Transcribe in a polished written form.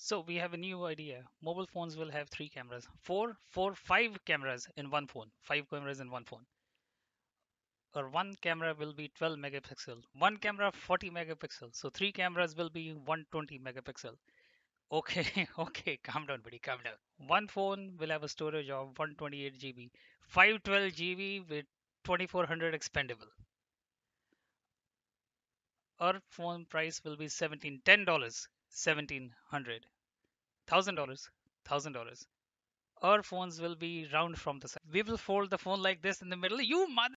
So we have a new idea. Mobile phones will have three cameras, five cameras in one phone, five cameras in one phone. Or one camera will be 12 megapixel, one camera 40 megapixel. So three cameras will be 120 megapixel. Okay, okay, calm down, buddy, calm down. One phone will have a storage of 128 GB, 512 GB with 2400 expendable. Our phone price will be $10, 1700, $1000, $1000. Our phones will be round from the side. We will fold the phone like this in the middle. You mother.